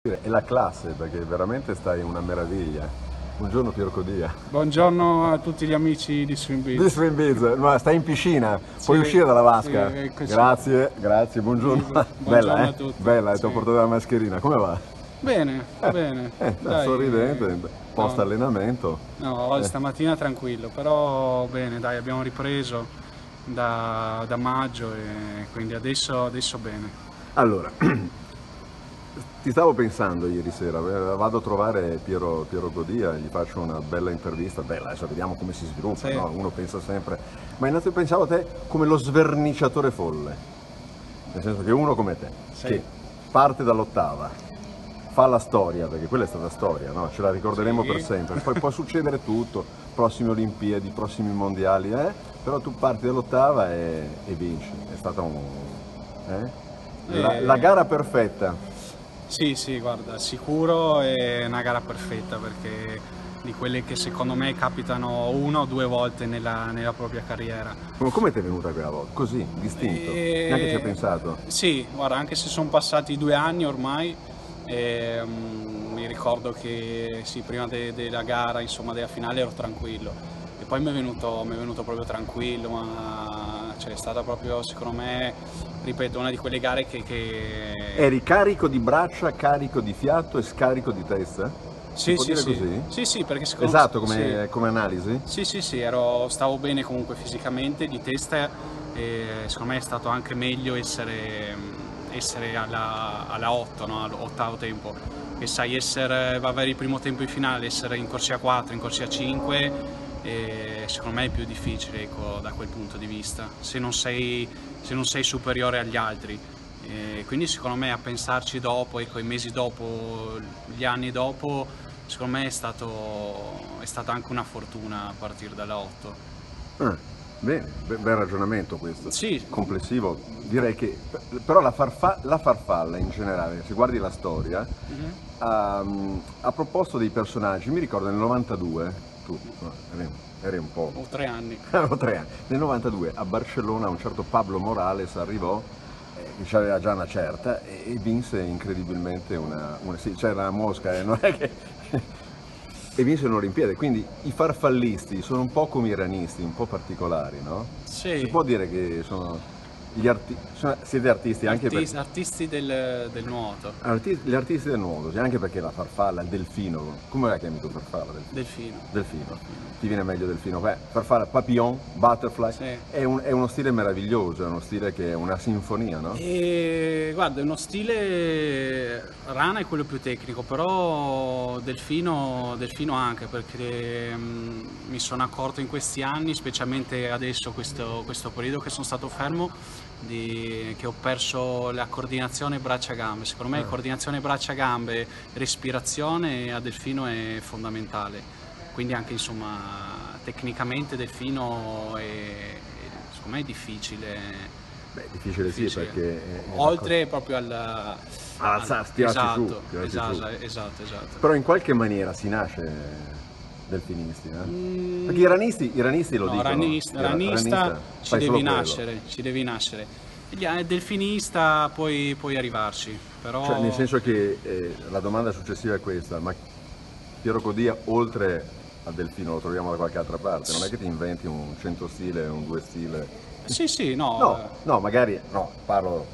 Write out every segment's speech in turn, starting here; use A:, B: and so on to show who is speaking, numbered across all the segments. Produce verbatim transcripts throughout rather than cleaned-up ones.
A: È la classe, perché veramente stai una meraviglia. Buongiorno Piero Codia.
B: Buongiorno a tutti gli amici di Swimbiz.
A: Di Swimbiz, ma stai in piscina, puoi
B: Sì,
A: uscire dalla vasca.
B: sì, eccoci.
A: Grazie, grazie, buongiorno.
B: Buongiorno
A: Bella,
B: a
A: eh?
B: tutti.
A: Bella, ti ho
B: Sì.
A: portato la mascherina, come va?
B: Bene, bene.
A: Eh,
B: Dai,
A: sorridente, post
B: no,
A: allenamento.
B: no,
A: Eh.
B: stamattina tranquillo, però bene, dai, abbiamo ripreso da, da maggio e quindi adesso, adesso bene.
A: Allora, ti stavo pensando ieri sera, eh, vado a trovare Piero, Piero Codia, gli faccio una bella intervista, bella, adesso vediamo come si sviluppa,
B: Sì.
A: no? Uno pensa sempre, ma intanto pensavo a te come lo sverniciatore folle, nel senso che uno come te,
B: Sì.
A: che parte dall'ottava, fa la storia, perché quella è stata storia, no? Ce la ricorderemo
B: Sì.
A: per sempre, poi può succedere tutto, prossime Olimpiadi, prossimi mondiali, eh? Però tu parti dall'ottava e, e vinci, è stata un... Eh? La,
B: Eh.
A: la gara perfetta.
B: Sì, sì, guarda, sicuro è una gara perfetta perché di quelle che secondo me capitano una o due volte nella, nella propria carriera.
A: Come, come ti è venuta quella volta? Così, distinto?
B: E...
A: Neanche ci hai pensato?
B: Sì, guarda, anche se sono passati due anni ormai, ehm, mi ricordo che sì, prima de della gara, insomma, della finale ero tranquillo e poi mi è venuto, mi è venuto proprio tranquillo, ma cioè, è stata proprio, secondo me, ripeto, una di quelle gare che... che...
A: Eri carico di braccia, carico di fiato e scarico di testa? Si
B: Sì,
A: può
B: sì,
A: dire
B: sì.
A: così?
B: Sì, sì, perché secondo
A: Esatto, come,
B: sì.
A: come analisi?
B: Sì, sì, sì, ero, stavo bene comunque fisicamente, di testa e secondo me è stato anche meglio essere, essere alla, alla otto, no? All'ottavo tempo, che sai essere, avere il primo tempo in finale, essere in corsia quattro, in corsia cinque, e secondo me è più difficile, ecco, da quel punto di vista, se non sei, se non sei superiore agli altri. E quindi secondo me a pensarci dopo, ecco, i mesi dopo, gli anni dopo, secondo me è stato, è stata anche una fortuna a partire dalla otto.
A: Ah, bene, be- bel ragionamento questo.
B: Sì.
A: Complessivo. Direi che, però la, farfa- la farfalla in generale, se guardi la storia,
B: Mm-hmm.
A: ha, ha proposto dei personaggi, mi ricordo nel novantadue, tu no, eri, eri un po'...
B: Ho tre anni.
A: Avevo tre anni. Nel novantadue a Barcellona un certo Pablo Morales arrivò, eh, che aveva già una certa, e, e vinse incredibilmente una... una sì, c'era la mosca, eh, non è che... e vinse un'Olimpiade, quindi i farfallisti sono un po' come i ranisti, un po' particolari, no?
B: Sì.
A: Si può dire che sono... Gli arti- sono, siete artisti anche
B: Artis-
A: per...
B: Artisti del, del nuoto.
A: Arti- gli artisti del nuoto, sì, anche perché la farfalla, il delfino, come la chiami tu farfalla? Delfino.
B: Delfino.
A: Delfino. Ti viene meglio delfino? Beh, farfalla, papillon, butterfly,
B: Sì.
A: è, un- è uno stile meraviglioso, è uno stile che è una sinfonia, no?
B: E guarda, è uno stile, rana è quello più tecnico, però delfino, delfino anche, perché mh, mi sono accorto in questi anni, specialmente adesso questo, questo periodo che sono stato fermo, di, che ho perso la coordinazione braccia-gambe. Secondo me
A: Ah.
B: coordinazione braccia-gambe, respirazione a delfino è fondamentale, quindi anche insomma tecnicamente delfino è, secondo me è difficile.
A: Beh, difficile, sì,
B: Difficile.
A: perché... è- è
B: Oltre proprio al...
A: Alza- tirarsi
B: esatto,
A: su, tirarsi
B: esatto,
A: su.
B: esatto, esatto.
A: Però in qualche maniera si nasce delfinisti, eh?
B: Mm,
A: Perché i ranisti, i ranisti lo
B: no,
A: dicono.
B: ranista,
A: il ra-
B: ranista ci
A: fai solo
B: devi
A: quello.
B: nascere, ci devi nascere. Gli- eh, delfinista puoi, puoi arrivarci, però...
A: Cioè, nel senso che eh, la domanda successiva è questa, ma Piero Codia oltre al delfino lo troviamo da qualche altra parte, non è che ti inventi un cento stile, un due stile?
B: Sì, sì, no.
A: No, no, magari, no, parlo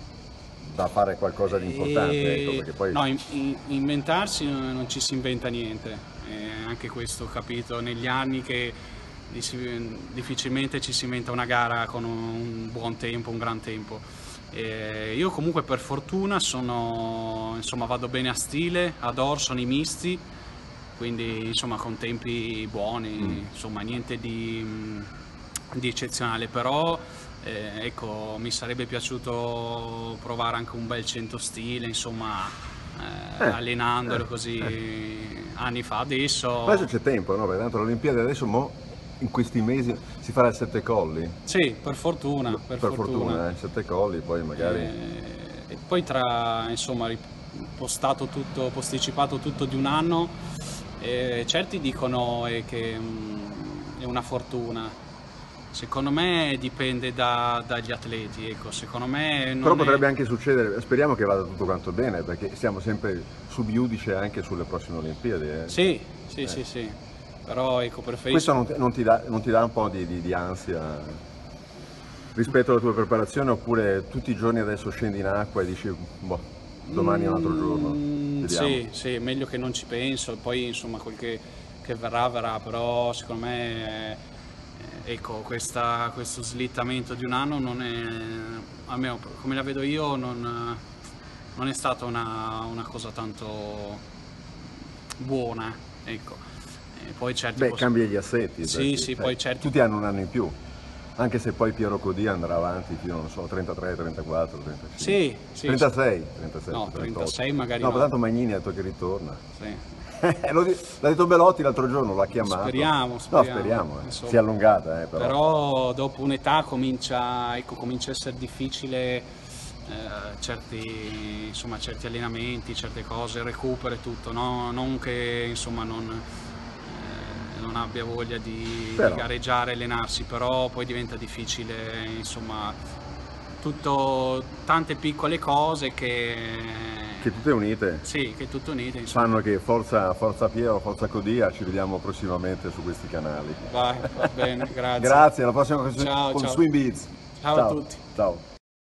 A: da fare qualcosa di importante,
B: E-
A: ecco, perché poi...
B: No, in- in- inventarsi non, non ci si inventa niente, eh, anche questo ho capito negli anni che di- difficilmente ci si inventa una gara con un buon tempo, un gran tempo. Eh, io comunque per fortuna sono, insomma, vado bene a stile, adoro, sono i misti, quindi insomma con tempi buoni,
A: Mm.
B: insomma niente di, di eccezionale, però eh, ecco, mi sarebbe piaciuto provare anche un bel cento stile, insomma, eh,
A: Eh,
B: allenandolo
A: eh,
B: così anni fa. Adesso
A: Adesso c'è tempo, no? Perché tanto l'Olimpiade adesso mo, in questi mesi si farà il sette colli,
B: sì, per fortuna, per,
A: per
B: fortuna.
A: fortuna, eh, sette colli, poi magari...
B: Eh, e poi tra, insomma, postato tutto, posticipato tutto di un anno, eh, certi dicono eh, che mm, è una fortuna. Secondo me dipende da, dagli atleti, ecco, secondo me non
A: Però
B: è...
A: potrebbe anche succedere, speriamo che vada tutto quanto bene, perché siamo sempre subiudice anche sulle prossime Olimpiadi. Eh.
B: Sì, sì,
A: Eh.
B: sì, sì, però ecco, preferisco...
A: Questo non ti, non ti dà, non ti dà un po' di, di, di ansia rispetto alla tua preparazione, oppure tutti i giorni adesso scendi in acqua e dici, boh, domani è un altro giorno,
B: Mm,
A: vediamo.
B: sì, sì, meglio che non ci penso, poi insomma quel che, che verrà verrà, però secondo me eh, ecco, questa, questo slittamento di un anno non è, almeno come la vedo io, non, non è stata una, una cosa tanto buona, ecco. E poi certi
A: Beh,
B: poss-
A: cambia gli assetti.
B: Sì,
A: perché,
B: sì,
A: sai,
B: poi certi...
A: tutti hanno un anno in più, anche se poi Piero Codì andrà avanti fino, non so, trentatré, trentaquattro, trentacinque.
B: Sì, sì,
A: trentasei, trentasei,
B: no,
A: trentotto.
B: trentasei magari
A: No,
B: no.
A: ma tanto Magnini ha detto che ritorna.
B: Sì.
A: L'ho di- L'ha detto Belotti l'altro giorno, l'ha chiamato.
B: Speriamo, speriamo.
A: No, speriamo, eh.
B: Insomma.
A: Si è allungata, eh, però.
B: Però dopo un'età comincia, ecco, comincia a essere difficile eh, certi, insomma, certi allenamenti, certe cose, il recupero e tutto, no? Non che insomma, non, eh, non abbia voglia di,
A: Però.
B: di gareggiare, allenarsi, però poi diventa difficile, insomma, tutto, tante piccole cose che...
A: Che tutte unite
B: Sì, che tutte unite, insomma.
A: fanno che forza, forza Piero, forza Codia, ci vediamo prossimamente su questi canali.
B: Vai, va bene, grazie.
A: Grazie, alla prossima con,
B: Ciao,
A: con
B: ciao.
A: Swim Beats.
B: Ciao a tutti.
A: Ciao.